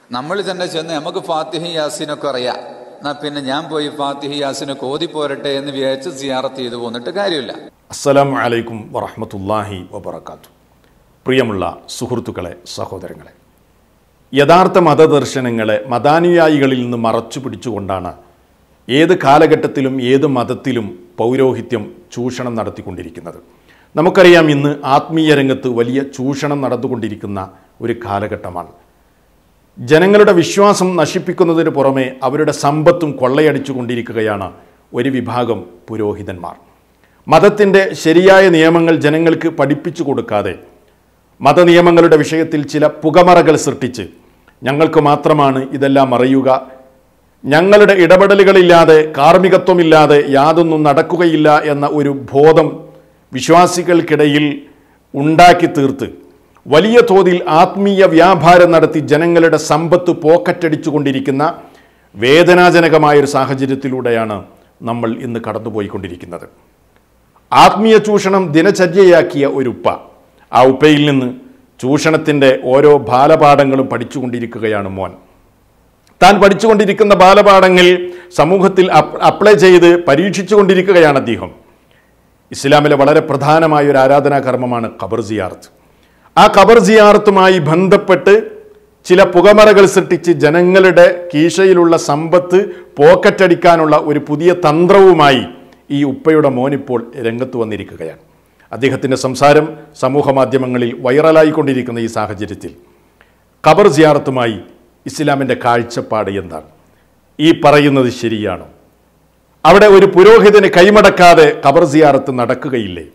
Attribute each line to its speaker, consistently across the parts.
Speaker 1: നമ്മൾ തന്നെ ചെന്ന് നമുക്ക് ഫാത്തിഹ യാസീനൊക്കെ അറിയാം, എന്നാൽ പിന്നെ ഞാൻ പോയി ഫാത്തിഹ യാസീനൊക്കെ ഓതിപ്പോരട്ടെ എന്ന് വിചാരിച്ച് സിയാറത്ത് ചെയ്ത് പോന്നിട്ട് കാര്യമില്ല.
Speaker 2: അസ്സലാമു അലൈക്കും വറഹ്മത്തുള്ളാഹി വബറകാതുഹു. പ്രിയമുള്ള സുഹൃത്തുക്കളെ, സഹോദരങ്ങളെ, യഥാർത്ഥ മതദർശനങ്ങളെ മതാനുയായികളിൽ നിന്ന് മറച്ചു പിടിച്ചുകൊണ്ടാണ് ഏത് കാലഘട്ടത്തിലും ഏത് മതത്തിലും പൗരോഹിത്യം ചൂഷണം നടത്തിക്കൊണ്ടിരിക്കുന്നത്. നമുക്കറിയാം, ഇന്ന് ആത്മീയ രംഗത്ത് വലിയ ചൂഷണം നടന്നുകൊണ്ടിരിക്കുന്ന ഒരു കാലഘട്ടമാണ്. ജനങ്ങളുടെ വിശ്വാസം നശിപ്പിക്കുന്നതിന് പുറമെ അവരുടെ സമ്പത്തും കൊള്ളയടിച്ചു കൊണ്ടിരിക്കുകയാണ് ഒരു വിഭാഗം പുരോഹിതന്മാർ. മതത്തിൻ്റെ ശരിയായ നിയമങ്ങൾ ജനങ്ങൾക്ക് പഠിപ്പിച്ചു കൊടുക്കാതെ മതനിയമങ്ങളുടെ വിഷയത്തിൽ ചില പുകമറകൾ സൃഷ്ടിച്ച് ഞങ്ങൾക്ക് മാത്രമാണ് ഇതെല്ലാം അറിയുക, ഞങ്ങളുടെ ഇടപെടലുകളില്ലാതെ കാർമ്മികത്വമില്ലാതെ യാതൊന്നും നടക്കുകയില്ല എന്ന ഒരു ബോധം വിശ്വാസികൾക്കിടയിൽ ഉണ്ടാക്കി തീർത്ത് വലിയ തോതിൽ ആത്മീയ വ്യാപാരം നടത്തി ജനങ്ങളുടെ സമ്പത്ത് പോക്കറ്റടിച്ചു കൊണ്ടിരിക്കുന്ന വേദനാജനകമായൊരു സാഹചര്യത്തിലൂടെയാണ് നമ്മൾ ഇന്ന് കടന്നുപോയിക്കൊണ്ടിരിക്കുന്നത്. ആത്മീയ ചൂഷണം ദിനചര്യയാക്കിയ ഒരു ഉപ്പ, ആ ഉപ്പയിൽ നിന്ന് ചൂഷണത്തിൻ്റെ ഓരോ ബാലപാഠങ്ങളും പഠിച്ചുകൊണ്ടിരിക്കുകയാണ് മോൻ. താൻ പഠിച്ചുകൊണ്ടിരിക്കുന്ന ബാലപാഠങ്ങൾ സമൂഹത്തിൽ അപ്ലൈ ചെയ്ത് പരീക്ഷിച്ചു കൊണ്ടിരിക്കുകയാണ് അദ്ദേഹം. ഇസ്ലാമിലെ വളരെ പ്രധാനമായ ഒരു ആരാധനാകർമ്മമാണ് ഖബർ സിയാറത്ത്. ആ ഖബർ സിയാറത്തുമായി ബന്ധപ്പെട്ട് ചില പുകമറകൾ സൃഷ്ടിച്ച് ജനങ്ങളുടെ കീശയിലുള്ള സമ്പത്ത് പോക്കറ്റടിക്കാനുള്ള ഒരു പുതിയ തന്ത്രവുമായി ഈ ഉപ്പയുടെ മോനിപ്പോൾ രംഗത്ത് വന്നിരിക്കുകയാണ്. അദ്ദേഹത്തിൻ്റെ സംസാരം സമൂഹ മാധ്യമങ്ങളിൽ വൈറലായിക്കൊണ്ടിരിക്കുന്ന ഈ സാഹചര്യത്തിൽ ഖബർ സിയാറത്തുമായി ഇസ്ലാമിൻ്റെ കാഴ്ചപ്പാട് എന്താണ്? ഈ പറയുന്നത് ശരിയാണോ? അവിടെ ഒരു പുരോഹിതന് കൈമടക്കാതെ ഖബർ സിയാറത്ത് നടക്കുകയില്ലേ?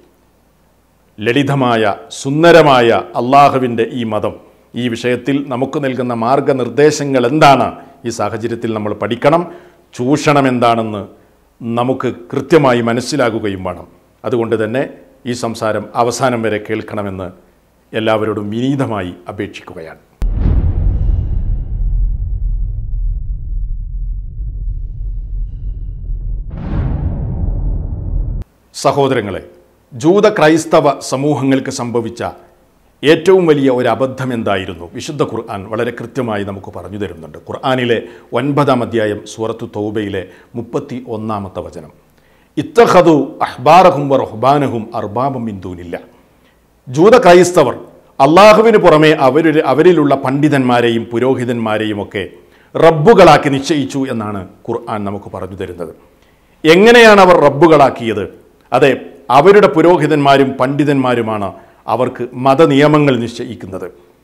Speaker 2: ലളിതമായ സുന്ദരമായ അള്ളാഹുവിൻ്റെ ഈ മതം ഈ വിഷയത്തിൽ നമുക്ക് നൽകുന്ന മാർഗനിർദ്ദേശങ്ങൾ എന്താണ്? ഈ സാഹചര്യത്തിൽ നമ്മൾ പഠിക്കണം. ചൂഷണം എന്താണെന്ന് നമുക്ക് കൃത്യമായി മനസ്സിലാകുകയും വേണം. അതുകൊണ്ട് തന്നെ ഈ സംസാരം അവസാനം വരെ കേൾക്കണമെന്ന് എല്ലാവരോടും വിനീതമായി അപേക്ഷിക്കുകയാണ്. സഹോദരങ്ങളെ, ജൂത ക്രൈസ്തവ സമൂഹങ്ങൾക്ക് സംഭവിച്ച ഏറ്റവും വലിയ ഒരു അബദ്ധം എന്തായിരുന്നു? വിശുദ്ധ ഖുർആൻ വളരെ കൃത്യമായി നമുക്ക് പറഞ്ഞു തരുന്നുണ്ട്. ഖുർആനിലെ 9-ാം അധ്യായം സൂറത്തു തൗബയിലെ 31-ാമത്തെ വചനം, ഇത്തഖദു അഹ്ബാറഹും വറഹ്ബാനഹും അർബാബം മിൻ ദൂനില്ലാഹ്. ജൂത ക്രൈസ്തവർ അള്ളാഹുവിന് പുറമെ അവരിലുള്ള പണ്ഡിതന്മാരെയും പുരോഹിതന്മാരെയും ഒക്കെ റബ്ബുകളാക്കി നിശ്ചയിച്ചു എന്നാണ് ഖുർആൻ നമുക്ക് പറഞ്ഞു തരുന്നത്. എങ്ങനെയാണ് അവർ റബ്ബുകളാക്കിയത്? അതെ, അവരുടെ പുരോഹിതന്മാരും പണ്ഡിതന്മാരുമാണ് അവർക്ക് മതനിയമങ്ങൾ നിശ്ചയിക്കുന്നത്.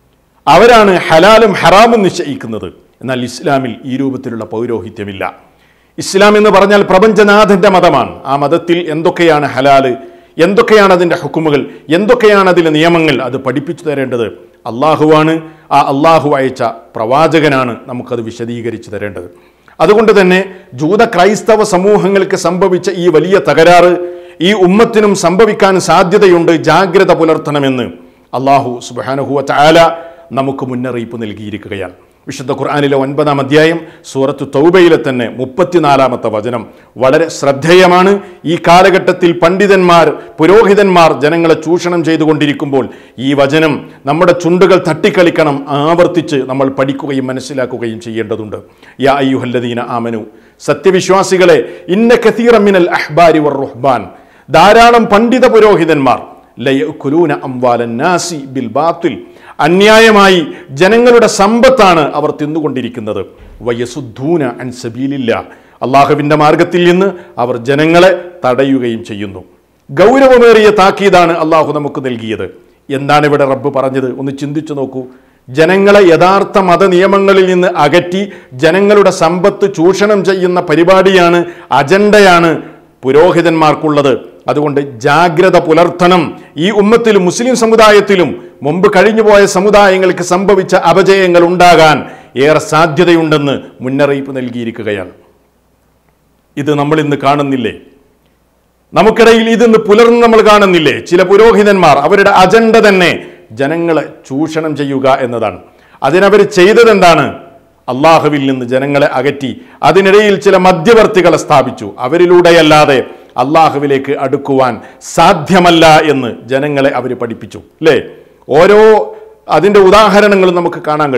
Speaker 2: അവരാണ് ഹലാലും ഹറാമും നിശ്ചയിക്കുന്നത്. എന്നാൽ ഇസ്ലാമിൽ ഈ രൂപത്തിലുള്ള പൗരോഹിത്യമില്ല. ഇസ്ലാം എന്ന് പറഞ്ഞാൽ പ്രപഞ്ചനാഥൻ്റെ മതമാണ്. ആ മതത്തിൽ എന്തൊക്കെയാണ് ഹലാല്, എന്തൊക്കെയാണ് അതിൻ്റെ ഹുക്കുമുകൾ, എന്തൊക്കെയാണ് അതിലെ നിയമങ്ങൾ, അത് പഠിപ്പിച്ചു തരേണ്ടത് അള്ളാഹുവാണ്. ആ അള്ളാഹു അയച്ച പ്രവാചകനാണ് നമുക്കത് വിശദീകരിച്ചു തരേണ്ടത്. അതുകൊണ്ട് തന്നെ ജൂത ക്രൈസ്തവ സമൂഹങ്ങൾക്ക് സംഭവിച്ച ഈ വലിയ തകരാറ് ഈ ഉമ്മത്തിനും സംഭവിക്കാൻ സാധ്യതയുണ്ട്. ജാഗ്രത പുലർത്തണമെന്ന് അള്ളാഹു സുബ്ഹാനഹു വ തആല നമുക്ക് മുന്നറിയിപ്പ് നൽകിയിരിക്കുകയാണ്. വിശുദ്ധ ഖുർആനിലെ 9-ാം അധ്യായം സൂറത്തു തൗബയിലെ തന്നെ 34-ാമത്തെ വചനം വളരെ ശ്രദ്ധേയമാണ്. ഈ കാലഘട്ടത്തിൽ പണ്ഡിതന്മാർ, പുരോഹിതന്മാർ ജനങ്ങളെ ചൂഷണം ചെയ്തുകൊണ്ടിരിക്കുമ്പോൾ ഈ വചനം നമ്മുടെ ചുണ്ടുകൾ തട്ടിക്കളിക്കണം. ആവർത്തിച്ച് നമ്മൾ പഠിക്കുകയും മനസ്സിലാക്കുകയും ചെയ്യേണ്ടതുണ്ട്. യാ അയ്യുഹല്ലദീന ആമനു, സത്യവിശ്വാസികളെ, ഇന്ന കസീറൻ മിനൽ അഹ്ബാരി വർ-റുഹ്ബാൻ, ധാരാളം പണ്ഡിത പുരോഹിതന്മാർ ലയഅകുലൂന അംവാലൻ നാസി ബിൽ ബാത്തിൽ, അന്യായമായി ജനങ്ങളുടെ സമ്പത്താണ് അവർ തിന്നുകൊണ്ടിരിക്കുന്നത്. വയസുദ്ധൂന അൻ സബീലില്ലാഹ്, അള്ളാഹുവിൻ്റെ മാർഗത്തിൽ നിന്ന് അവർ ജനങ്ങളെ തടയുകയും ചെയ്യുന്നു. ഗൗരവമേറിയ താക്കീതാണ് അള്ളാഹു നമുക്ക് നൽകിയത്. എന്താണ് ഇവിടെ റബ്ബ് പറഞ്ഞത്? ഒന്ന് ചിന്തിച്ചു നോക്കൂ. ജനങ്ങളെ യഥാർത്ഥ മതനിയമങ്ങളിൽ നിന്ന് അകറ്റി ജനങ്ങളുടെ സമ്പത്ത് ചൂഷണം ചെയ്യുന്ന പരിപാടിയാണ്, അജണ്ടയാണ് പുരോഹിതന്മാർക്കുള്ളത്. അതുകൊണ്ട് ജാഗ്രത പുലർത്തണം. ഈ ഉമ്മത്തിലും മുസ്ലിം സമുദായത്തിലും മുമ്പ് കഴിഞ്ഞുപോയ സമുദായങ്ങൾക്ക് സംഭവിച്ച അപജയങ്ങൾ ഉണ്ടാകാൻ ഏറെ സാധ്യതയുണ്ടെന്ന് മുന്നറിയിപ്പ് നൽകിയിരിക്കുകയാണ്. ഇത് നമ്മൾ ഇന്ന് കാണുന്നില്ലേ? നമുക്കിടയിൽ ഇതിന്ന് പുലർന്ന് നമ്മൾ കാണുന്നില്ലേ? ചില പുരോഹിതന്മാർ അവരുടെ അജണ്ട തന്നെ ജനങ്ങളെ ചൂഷണം ചെയ്യുക എന്നതാണ്. അതിനവർ ചെയ്തതെന്താണ്? അള്ളാഹുവിൽ നിന്ന് ജനങ്ങളെ അകറ്റി അതിനിടയിൽ ചില മധ്യവർത്തികളെ സ്ഥാപിച്ചു. അവരിലൂടെയല്ലാതെ അള്ളാഹുവിലേക്ക് അടുക്കുവാൻ സാധ്യമല്ല എന്ന് ജനങ്ങളെ അവർ പഠിപ്പിച്ചു. അല്ലേ? ഓരോ അതിൻ്റെ ഉദാഹരണങ്ങളും നമുക്ക് കാണാൻ കഴിയും.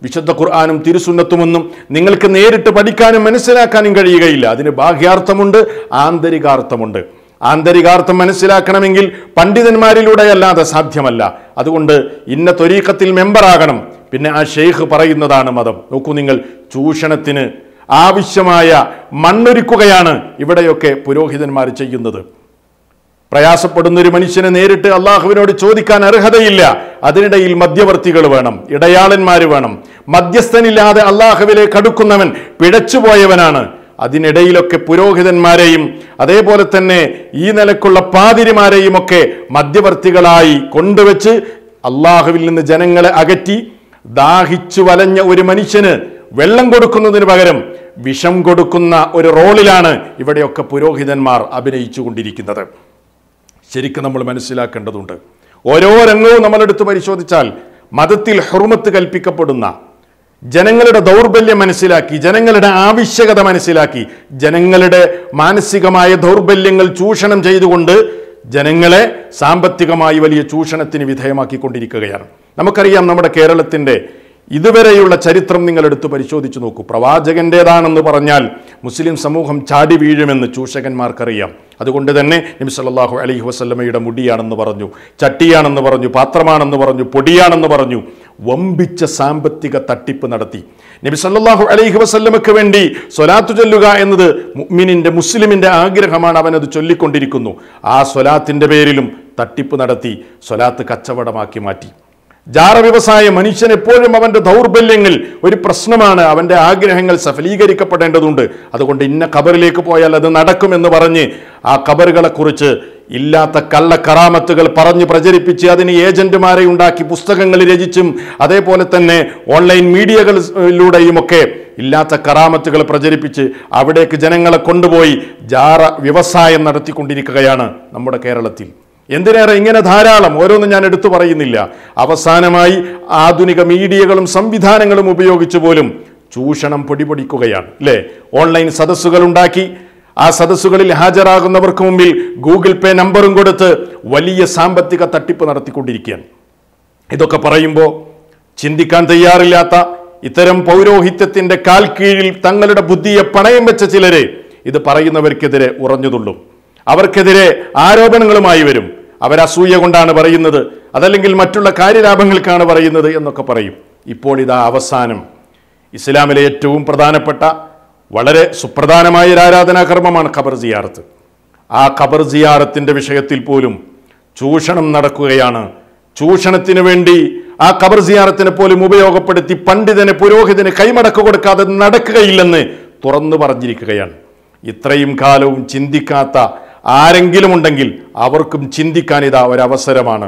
Speaker 2: വിശുദ്ധ ഖുർആനും തിരുസുന്നത്തുമൊന്നും നിങ്ങൾക്ക് നേരിട്ട് പഠിക്കാനും മനസ്സിലാക്കാനും കഴിയുകയില്ല. അതിന് ബാഹ്യാർത്ഥമുണ്ട്, ആന്തരികാർത്ഥമുണ്ട്. ആന്തരികാർത്ഥം മനസ്സിലാക്കണമെങ്കിൽ പണ്ഡിതന്മാരിലൂടെയല്ലാതെ സാധ്യമല്ല. അതുകൊണ്ട് ഇന്ന ത്വരീഖത്തിൽ മെമ്പറാകണം, പിന്നെ ആ ഷെയ്ഖ് പറയുന്നതാണ് മതം. നോക്കൂ നിങ്ങൾ, ചൂഷണത്തിന് ആവശ്യമായ മണ്ണൊരുക്കുകയാണ് ഇവിടെയൊക്കെ പുരോഹിതന്മാർ ചെയ്യുന്നത്. പ്രയാസപ്പെടുന്ന ഒരു മനുഷ്യനെ നേരിട്ട് അള്ളാഹുവിനോട് ചോദിക്കാൻ അർഹതയില്ല. അതിനിടയിൽ മധ്യവർത്തികൾ വേണം, ഇടയാളന്മാർ വേണം. മധ്യസ്ഥനില്ലാതെ അള്ളാഹുവിലേക്ക് അടുക്കുന്നവൻ പിഴച്ചുപോയവനാണ്. അതിനിടയിലൊക്കെ പുരോഹിതന്മാരെയും അതേപോലെ തന്നെ ഈ നിലക്കുള്ള പാതിരിമാരെയും ഒക്കെ മധ്യവർത്തികളായി കൊണ്ടുവച്ച് അള്ളാഹുവിൽ നിന്ന് ജനങ്ങളെ അകറ്റി ദാഹിച്ചു വലഞ്ഞ ഒരു മനുഷ്യന് വെള്ളം കൊടുക്കുന്നതിന് പകരം വിഷം കൊടുക്കുന്ന ഒരു റോളിലാണ് ഇവിടെയൊക്കെ പുരോഹിതന്മാർ അഭിനയിച്ചു കൊണ്ടിരിക്കുന്നത്. ശരിക്കും നമ്മൾ മനസ്സിലാക്കേണ്ടതുണ്ട്. ഓരോ രംഗവും നമ്മളെടുത്ത് പരിശോധിച്ചാൽ മതത്തിൽ ഹുർമത്ത് കൽപ്പിക്കപ്പെടുന്ന, ജനങ്ങളുടെ ദൗർബല്യം മനസ്സിലാക്കി, ജനങ്ങളുടെ ആവശ്യകത മനസ്സിലാക്കി, ജനങ്ങളുടെ മാനസികമായ ദൗർബല്യങ്ങൾ ചൂഷണം ചെയ്തുകൊണ്ട് ജനങ്ങളെ സാമ്പത്തികമായി വലിയ ചൂഷണത്തിന് വിധേയമാക്കിക്കൊണ്ടിരിക്കുകയാണ്. നമുക്കറിയാം, നമ്മുടെ കേരളത്തിൻ്റെ ഇതുവരെയുള്ള ചരിത്രം നിങ്ങൾ എടുത്ത് പരിശോധിച്ച് നോക്കൂ. പ്രവാചകന്റേതാണെന്ന് പറഞ്ഞാൽ മുസ്ലിം സമൂഹം ചാടി വീഴുമെന്ന് ചൂഷകന്മാർക്കറിയാം. അതുകൊണ്ട് തന്നെ നബി സല്ലല്ലാഹു അലൈഹി വസല്ലമയുടെ മുടിയാണെന്ന് പറഞ്ഞു, ചട്ടിയാണെന്ന് പറഞ്ഞു, പാത്രമാണെന്ന് പറഞ്ഞു, പൊടിയാണെന്ന് പറഞ്ഞു. വമ്പിച്ച സാമ്പത്തിക തട്ടിപ്പ് നടത്തി. നബി സല്ലല്ലാഹു അലൈഹി വസല്ലമക്ക് വേണ്ടി സ്വലാത്ത് ചൊല്ലുക എന്നത് മുഅ്മിനിന്റെ, മുസ്ലിമിന്റെ ആഗ്രഹമാണ്. അവനത് ചൊല്ലിക്കൊണ്ടിരിക്കുന്നു. ആ സ്വലാത്തിന്റെ പേരിലും തട്ടിപ്പ് നടത്തി സ്വലാത്ത് കച്ചവടമാക്കി മാറ്റി. ജാറ വ്യവസായ മനുഷ്യൻ എപ്പോഴും അവന്റെ ദൗർബല്യങ്ങൾ ഒരു പ്രശ്നമാണ്. അവന്റെ ആഗ്രഹങ്ങൾ സഫലീകരിക്കപ്പെടേണ്ടതുണ്ട്. അതുകൊണ്ട് ഇന്ന ഖബറിലേക്ക് പോയാൽ അത് നടക്കുമെന്ന് പറഞ്ഞ് ആ ഖബറുകളെ കുറിച്ച് ഇല്ലാത്ത കള്ളക്കറാമത്തുകൾ പറഞ്ഞ് പ്രചരിപ്പിച്ച് അതിന് ഏജന്റുമാരെ ഉണ്ടാക്കി പുസ്തകങ്ങൾ രചിച്ചും അതേപോലെ തന്നെ ഓൺലൈൻ മീഡിയകളിലൂടെയുമൊക്കെ ഇല്ലാത്ത കറാമത്തുകൾ പ്രചരിപ്പിച്ച് അവിടേക്ക് ജനങ്ങളെ കൊണ്ടുപോയി ജാറ വ്യവസായം നടത്തിക്കൊണ്ടിരിക്കുകയാണ് നമ്മുടെ കേരളത്തിൽ. എന്തിനേറെ ഇങ്ങനെ ധാരാളം, ഓരോന്നും ഞാൻ എടുത്തു പറയുന്നില്ല. അവസാനമായി ആധുനിക മീഡിയകളും സംവിധാനങ്ങളും ഉപയോഗിച്ച് പോലും ചൂഷണം പൊടിപൊടിക്കുകയാണ്, അല്ലേ? ഓൺലൈൻ സദസ്സുകൾ ഉണ്ടാക്കി ആ സദസ്സുകളിൽ ഹാജരാകുന്നവർക്ക് മുമ്പിൽ ഗൂഗിൾ പേ നമ്പറും കൊടുത്ത് വലിയ സാമ്പത്തിക തട്ടിപ്പ് നടത്തിക്കൊണ്ടിരിക്കുകയാണ്. ഇതൊക്കെ പറയുമ്പോൾ ചിന്തിക്കാൻ തയ്യാറില്ലാത്ത ഇത്തരം പൗരോഹിത്യത്തിന്റെ കാൽ കീഴിൽ തങ്ങളുടെ ബുദ്ധിയെ പണയം വെച്ച ചിലരെ ഇത് പറയുന്നവർക്കെതിരെ ഉറഞ്ഞുതുള്ളും. അവർക്കെതിരെ ആരോപണങ്ങളുമായി വരും. അവരസൂയ കൊണ്ടാണ് പറയുന്നത്, അതല്ലെങ്കിൽ മറ്റുള്ള കാര്യലാഭങ്ങൾക്കാണ് പറയുന്നത് എന്നൊക്കെ പറയും. ഇപ്പോൾ ഇതാ അവസാനം ഇസ്ലാമിലെ ഏറ്റവും പ്രധാനപ്പെട്ട വളരെ സുപ്രധാനമായ ഒരു ആരാധനാകർമ്മമാണ് ഖബർ സിയാറത്ത്. ആ ഖബർ സിയാറത്തിന്റെ വിഷയത്തിൽ പോലും ചൂഷണം നടക്കുകയാണ്. ചൂഷണത്തിന് വേണ്ടി ആ ഖബർ സിയാറത്തിനെ പോലും ഉപയോഗപ്പെടുത്തി പണ്ഡിതന്, പുരോഹിതന് കൈമടക്ക് കൊടുക്കാതെ നടക്കുകയില്ലെന്ന് തുറന്നു പറഞ്ഞിരിക്കുകയാണ്. ഇത്രയും കാലവും ചിന്തിക്കാത്ത ആരെങ്കിലും ഉണ്ടെങ്കിൽ അവർക്കും ചിന്തിക്കാൻ ഇതാ ഒരവസരമാണ്.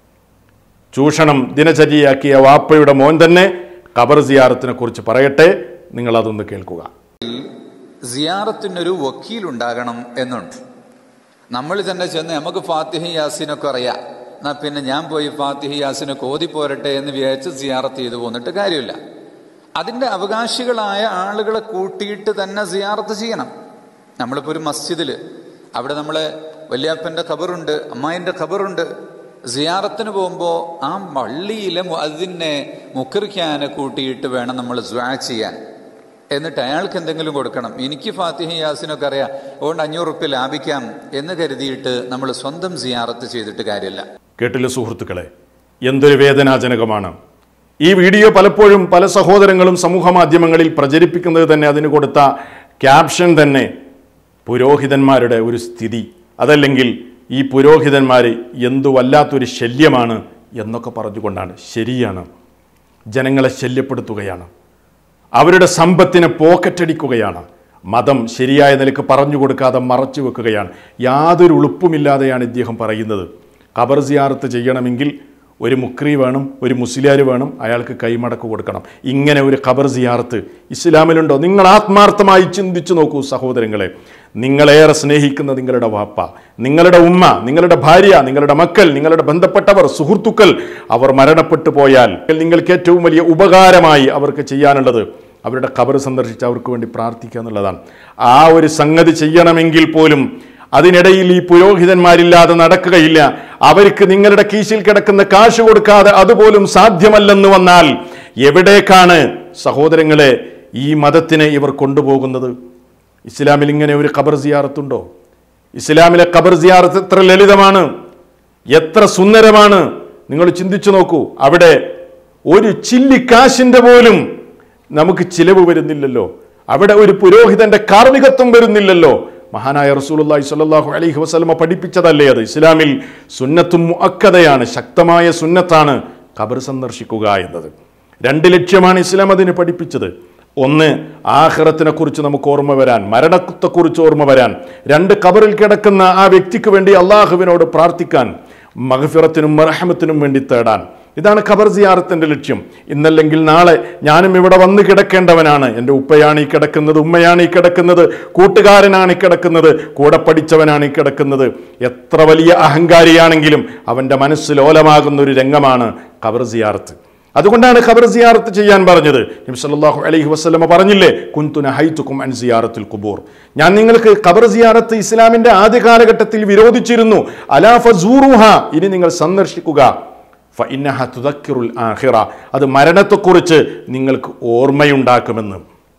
Speaker 2: ചൂഷണം ദിനചര്യയാക്കിയ വാപ്പയുടെ മോൻ തന്നെ ഖബർ സിയാറത്തിനെ കുറിച്ച് പറയട്ടെ, നിങ്ങൾ അതൊന്ന് കേൾക്കുക.
Speaker 1: സിയാറത്തിനൊരു വക്കീലുണ്ടാകണം എന്നുണ്ട്. നമ്മൾ തന്നെ ചെന്ന് നമുക്ക് ഫാത്തിഹ യാസീനൊക്കെ അറിയാം, എന്നാ പിന്നെ ഞാൻ പോയി ഫാത്തിഹ യാസീനൊക്കെ ഓതിപ്പോരട്ടെ എന്ന് വിചാരിച്ച് സിയാറത്ത് ചെയ്തു പോന്നിട്ട് കാര്യമില്ല. അതിൻ്റെ അവകാശികളായ ആളുകളെ കൂട്ടിയിട്ട് തന്നെ സിയാറത്ത് ചെയ്യണം. നമ്മളിപ്പോൾ ഒരു മസ്ജിദിൽ അവിടെ നമ്മളെ വല്യാപ്പൻ്റെ ഖബറുണ്ട്, അമ്മായിൻ്റെ ഖബറുണ്ട്. സിയാറത്തിന് പോകുമ്പോൾ ആ പള്ളിയിലെ മുഅദ്ദിനെ മുഖറിക്കാനെ കൂട്ടിയിട്ട് വേണം നമ്മൾ ദുആ ചെയ്യാൻ. എന്നിട്ട് അയാൾക്ക് എന്തെങ്കിലും കൊടുക്കണം. എനിക്ക് ഫാത്തിഹ യാസിനൊക്കെ അറിയാം, അതുകൊണ്ട് 500 റുപ്യ ലാഭിക്കാം എന്ന് കരുതിയിട്ട് നമ്മൾ സ്വന്തം സിയാറത്ത് ചെയ്തിട്ട് കാര്യമില്ല.
Speaker 2: കേട്ടില്ല സുഹൃത്തുക്കളെ, എന്തൊരു വേദനാജനകമാണ്. ഈ വീഡിയോ പലപ്പോഴും പല സഹോദരങ്ങളും സമൂഹ മാധ്യമങ്ങളിൽ പ്രചരിപ്പിക്കുന്നത് തന്നെ അതിന് കൊടുത്ത ക്യാപ്ഷൻ തന്നെ പുരോഹിതന്മാരുടെ ഒരു സ്ഥിതി, അതല്ലെങ്കിൽ ഈ പുരോഹിതന്മാർ എന്തു വല്ലാത്തൊരു ശല്യമാണ് എന്നൊക്കെ പറഞ്ഞുകൊണ്ടാണ്. ശരിയാണ്, ജനങ്ങളെ ശല്യപ്പെടുത്തുകയാണ്, അവരുടെ സമ്പത്തിനെ പോക്കറ്റടിക്കുകയാണ്. മതം ശരിയായ നിലക്ക് പറഞ്ഞു കൊടുക്കാതെ മറച്ചു വെക്കുകയാണ്. യാതൊരു ഉളുപ്പുമില്ലാതെയാണ് ഇദ്ദേഹം പറയുന്നത്. ഖബർ സിയാറത്ത് ചെയ്യണമെങ്കിൽ ഒരു മുക്രി വേണം, ഒരു മുസ്ലിയാർ വേണം, അയാൾക്ക് കൈമടക്ക് കൊടുക്കണം. ഇങ്ങനെ ഒരു ഖബർ സിയാറത്ത് ഇസ്ലാമിലുണ്ടോ? നിങ്ങൾ ആത്മാർത്ഥമായി ചിന്തിച്ചു നോക്കൂ സഹോദരങ്ങളെ. നിങ്ങളേറെ സ്നേഹിക്കുന്ന നിങ്ങളുടെ വാപ്പ, നിങ്ങളുടെ ഉമ്മ, നിങ്ങളുടെ ഭാര്യ, നിങ്ങളുടെ മക്കൾ, നിങ്ങളുടെ ബന്ധപ്പെട്ടവർ, സുഹൃത്തുക്കൾ, അവർ മരണപ്പെട്ടു പോയാൽ നിങ്ങൾക്ക് ഏറ്റവും വലിയ ഉപകാരമായി അവർക്ക് ചെയ്യാനുള്ളത് അവരുടെ ഖബർ സന്ദർശിച്ച് അവർക്ക് വേണ്ടി പ്രാർത്ഥിക്കുക എന്നുള്ളതാണ്. ആ ഒരു സംഗതി ചെയ്യണമെങ്കിൽ പോലും അതിനിടയിൽ ഈ പുരോഹിതന്മാരില്ലാതെ നടക്കുകയില്ല. അവർക്ക് നിങ്ങളുടെ കീശിൽ കിടക്കുന്ന കാശ് കൊടുക്കാതെ അതുപോലും സാധ്യമല്ലെന്ന് വന്നാൽ എവിടേക്കാണ് സഹോദരങ്ങളെ ഈ മതത്തിനെ ഇവർ കൊണ്ടുപോകുന്നത്? ഇസ്ലാമിൽ ഇങ്ങനെ ഒരു ഖബർ സിയാറത്തുണ്ടോ? ഇസ്ലാമിലെ ഖബർ സിയാറത്ത് എത്ര ലളിതമാണ്, എത്ര സുന്ദരമാണ്. നിങ്ങൾ ചിന്തിച്ചു നോക്കൂ. അവിടെ ഒരു ചില്ലിക്കാശിൻ്റെ പോലും നമുക്ക് ചിലവ് വരുന്നില്ലല്ലോ. അവിടെ ഒരു പുരോഹിതന്റെ കാർമികത്വം വരുന്നില്ലല്ലോ. മഹാനായ റസൂലുള്ളാഹി സ്വല്ലല്ലാഹു അലൈഹി വസല്ലമ പഠിപ്പിച്ചതല്ലേ അത്? ഇസ്ലാമിൽ സുന്നത്തും മുഅക്കദയാണ്, ശക്തമായ സുന്നത്താണ് ഖബർ സന്ദർശിക്കുക എന്നത്. 2 ലക്ഷ്യമാണ് ഇസ്ലാം അതിന് പഠിപ്പിച്ചത്. ഒന്ന്, ആഖിറത്തിനെ കുറിച്ച് നമുക്ക് ഓർമ്മ വരാൻ, മരണത്തെക്കുറിച്ച് ഓർമ്മ വരാൻ. 2, ഖബറിൽ കിടക്കുന്ന ആ വ്യക്തിക്ക് വേണ്ടി അള്ളാഹുവിനോട് പ്രാർത്ഥിക്കാൻ, മഗ്ഫിറത്തിനും മർഹമത്തിനും വേണ്ടി തേടാൻ. ഇതാണ് ഖബർ സിയാറത്തിന്റെ ലക്ഷ്യം. ഇന്നല്ലെങ്കിൽ നാളെ ഞാനും ഇവിടെ വന്ന് കിടക്കേണ്ടവനാണ്. എൻ്റെ ഉപ്പയാണ് ഈ കിടക്കുന്നത്, ഉമ്മയാണ് ഈ കിടക്കുന്നത്, കൂട്ടുകാരനാണ് ഈ കിടക്കുന്നത്, കൂടെ പഠിച്ചവനാണ് ഈ കിടക്കുന്നത്. എത്ര വലിയ അഹങ്കാരിയാണെങ്കിലും അവൻ്റെ മനസ്സ് ലോലമാകുന്ന ഒരു രംഗമാണ് ഖബർ സിയാറത്ത്. അതുകൊണ്ടാണ് ഖബർ സിയാറത്ത് ചെയ്യാൻ പറഞ്ഞത്. നബി സല്ലല്ലാഹു അലൈഹി വസല്ലമ പറഞ്ഞില്ലേ, കുൻതു നഹൈതുകും അൻ സിയാറത്തുൽ ഖുബൂർ, ഞാൻ നിങ്ങൾക്ക് ഖബർ സിയാറത്ത് ഇസ്ലാമിന്റെ ആദ്യ കാലഘട്ടത്തിൽ വിരോധിച്ചിരുന്നു. അലാ ഫസൂറുഹ, ഇനി നിങ്ങൾ സന്ദർശിക്കുക. ഫഇന്നഹ തുദക്കിറുൽ ആഖിറ, അത് മരണത്തെക്കുറിച്ച് നിങ്ങൾക്ക് ഓർമ്മയുണ്ടാക്കുമെന്ന്.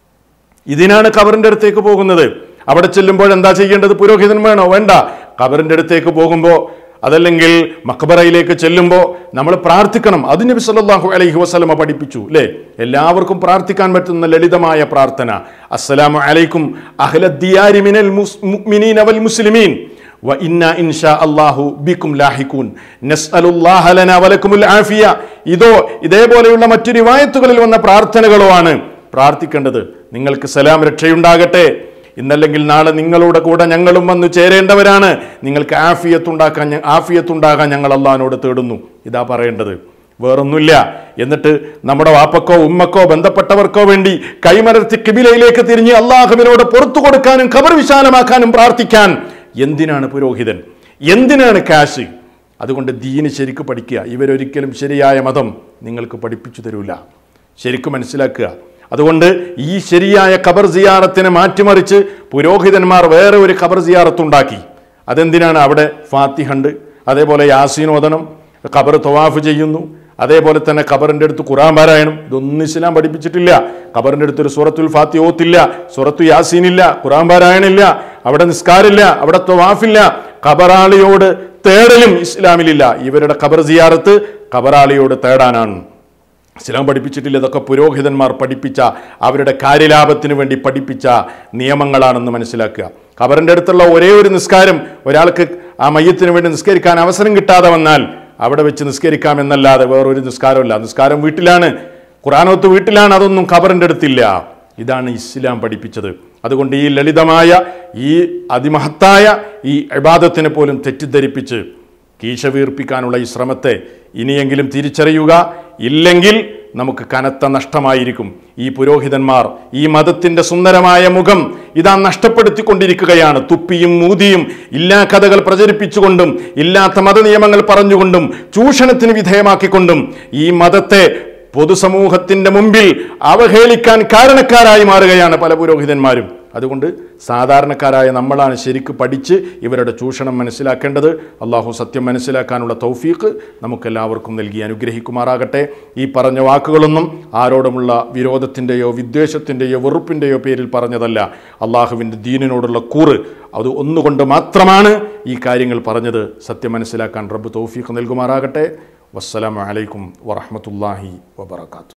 Speaker 2: ഇതിനാണ് ഖബറിന്റെ അടുത്തേക്ക് പോകുന്നത്. അവിടെ ചെല്ലുമ്പോൾ എന്താ ചെയ്യേണ്ടത്? പുരോഹിതൻ വേണോ? വേണ്ട. ഖബറിന്റെ അടുത്തേക്ക് പോകുമ്പോൾ, അതല്ലെങ്കിൽ മഖബറയിലേക്ക് ചെല്ലുമ്പോൾ നമ്മൾ പ്രാർത്ഥിക്കണം. അത് നബി സല്ലല്ലാഹു അലൈഹി വസല്ലമ പഠിപ്പിച്ചു അല്ലേ? എല്ലാവർക്കും പ്രാർത്ഥിക്കാൻ പറ്റുന്ന ലളിതമായ പ്രാർത്ഥന, അസ്സലാമു അലൈക്കും അഹ്ലദ്ദിയാരി മിനൽ മുഅ്മിനീന വൽ മുസ്ലിമീൻ വ ഇന്നാ ഇൻഷാ അല്ലാഹു ബിക്കും ലാഹിഖൂൻ നസ്അലുല്ലാഹ ലനാ വലക്കുമുൽ ആഫിയ. ഇതേപോലെയുള്ള മറ്റു റിവായത്തുകളിൽ വന്ന പ്രാർത്ഥനകളോ ആണ് പ്രാർത്ഥിക്കേണ്ടത്. നിങ്ങൾക്ക് സലാം, രക്ഷയുണ്ടാകട്ടെ, ഇന്നല്ലെങ്കിൽ നാളെ നിങ്ങളുടെ കൂടെ ഞങ്ങളും വന്ന് ചേരേണ്ടവരാണ്, നിങ്ങൾക്ക് ആഫിയത്തുണ്ടാകാൻ ഞങ്ങൾ അള്ളാഹിനോട് തേടുന്നു. ഇതാ പറയേണ്ടത്, വേറൊന്നുമില്ല. എന്നിട്ട് നമ്മുടെ വാപ്പക്കോ ഉമ്മക്കോ ബന്ധപ്പെട്ടവർക്കോ വേണ്ടി കൈമലർത്തി ഖിബിലയിലേക്ക് തിരിഞ്ഞ് അള്ളാഹുവിനോട് പുറത്തു കൊടുക്കാനും ഖബർ വിശാലമാക്കാനും പ്രാർത്ഥിക്കാൻ. എന്തിനാണ് പുരോഹിതൻ? എന്തിനാണ് കാശ്? അതുകൊണ്ട് ദീന് ശരിക്ക് പഠിക്കുക. ഇവരൊരിക്കലും ശരിയായ മതം നിങ്ങൾക്ക് പഠിപ്പിച്ചു തരൂല. ശരിക്കും മനസ്സിലാക്കുക. അതുകൊണ്ട് ഈ ശരിയായ ഖബർ സിയാറത്തിനെ മാറ്റിമറിച്ച് പുരോഹിതന്മാർ വേറെ ഒരു ഖബർ സിയാറത്തുണ്ടാക്കി. അതെന്തിനാണ്? അവിടെ ഫാത്തിഹണ്ട്, അതേപോലെ യാസീൻ ഓതണം, ഖബർ തവാഫ് ചെയ്യുന്നു, അതേപോലെ തന്നെ ഖബറിൻ്റെ അടുത്ത് ഖുർആൻ പാരായണം. ഇതൊന്നും ഇസ്ലാം പഠിപ്പിച്ചിട്ടില്ല. ഖബറിൻ്റെ അടുത്തൊരു സൂറത്തുൽ ഫാത്തിഹ ഓത്തില്ല, സൂറത്തു യാസീനില്ല, ഖുർആൻ പാരായണില്ല, അവിടെ നിസ്കാരമില്ല, അവിടെ തവാഫില്ല. ഖബറാളിയോട് തേടലും ഇസ്ലാമിലില്ല. ഇവരുടെ ഖബർ സിയാറത്ത് ഖബറാളിയോട് തേടാനാണ്. ഇസ്ലാം പഠിപ്പിച്ചിട്ടില്ല. ഇതൊക്കെ പുരോഹിതന്മാർ പഠിപ്പിച്ച, അവരുടെ കാര്യലാഭത്തിന് വേണ്ടി പഠിപ്പിച്ച നിയമങ്ങളാണെന്ന് മനസ്സിലാക്കുക. ഖബറിൻ്റെ അടുത്തുള്ള ഒരേ ഒരു നിസ്കാരം, ഒരാൾക്ക് ആ മയ്യത്തിന് വേണ്ടി നിസ്കരിക്കാൻ അവസരം കിട്ടാതെ വന്നാൽ അവിടെ വെച്ച് നിസ്കരിക്കാമെന്നല്ലാതെ വേറൊരു നിസ്കാരമില്ല. നിസ്കാരം വീട്ടിലാണ്, ഖുർആനോത്ത് വീട്ടിലാണ്, അതൊന്നും ഖബറിൻ്റെ അടുത്തില്ല. ഇതാണ് ഇസ്ലാം പഠിപ്പിച്ചത്. അതുകൊണ്ട് ഈ ലളിതമായ, ഈ അതിമഹത്തായ ഈ ഇബാദത്തിനെ പോലും തെറ്റിദ്ധരിപ്പിച്ച് കീശ വീർപ്പിക്കാനുള്ള ഈ ശ്രമത്തെ ഇനിയെങ്കിലും തിരിച്ചറിയുക. ഇല്ലെങ്കിൽ നമുക്ക് കനത്ത നഷ്ടമായിരിക്കും. ഈ പുരോഹിതന്മാർ ഈ മതത്തിൻ്റെ സുന്ദരമായ മുഖം ഇതാ നഷ്ടപ്പെടുത്തിക്കൊണ്ടിരിക്കുകയാണ്. തുപ്പിയും മൂതിയും ഇല്ലാ കഥകൾ പ്രചരിപ്പിച്ചുകൊണ്ടും ഇല്ലാത്ത മതനിയമങ്ങൾ പറഞ്ഞുകൊണ്ടും ചൂഷണത്തിന് വിധേയമാക്കിക്കൊണ്ടും ഈ മതത്തെ പൊതുസമൂഹത്തിൻ്റെ മുമ്പിൽ അവഹേളിക്കാൻ കാരണക്കാരായി മാറുകയാണ് പല പുരോഹിതന്മാരും. അതുകൊണ്ട് സാധാരണക്കാരായ നമ്മളാണ് ശരിക്ക് പഠിച്ച് ഇവരുടെ ചൂഷണം മനസ്സിലാക്കേണ്ടത്. അള്ളാഹു സത്യം മനസ്സിലാക്കാനുള്ള തൗഫീഖ് നമുക്കെല്ലാവർക്കും നൽകി അനുഗ്രഹിക്കുമാറാകട്ടെ. ഈ പറഞ്ഞ വാക്കുകളൊന്നും ആരോടുമുള്ള വിരോധത്തിൻ്റെയോ വിദ്വേഷത്തിൻ്റെയോ വെറുപ്പിൻ്റെയോ പേരിൽ പറഞ്ഞതല്ല. അള്ളാഹുവിൻ്റെ ദീനിനോടുള്ള കൂറ് അത് ഒന്നുകൊണ്ട് മാത്രമാണ് ഈ കാര്യങ്ങൾ പറഞ്ഞത്. സത്യം മനസ്സിലാക്കാൻ റബ്ബ് തൗഫീഖ് നൽകുമാറാകട്ടെ. വസ്സലാമു അലൈക്കും വറഹ്മത്തുള്ളാഹി വബറകാതുഹു.